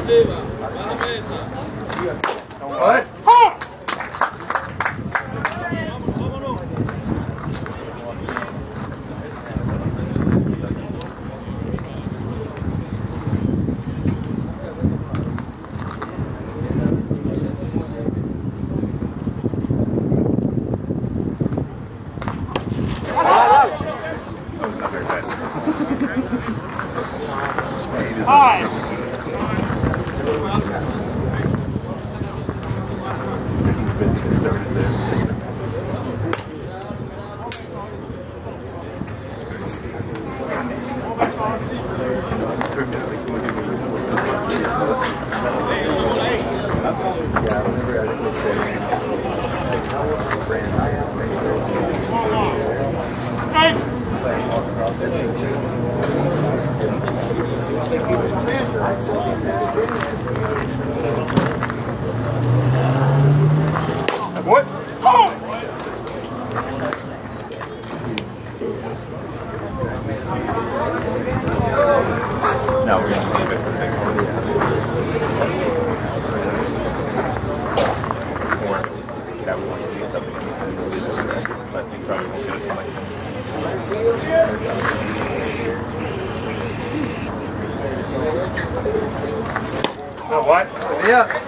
What? What? Oh! No, we're going to leave it for the next one. Or that we want to do something that makes sense. But we probably won't get it coming. Oh, what? Yeah.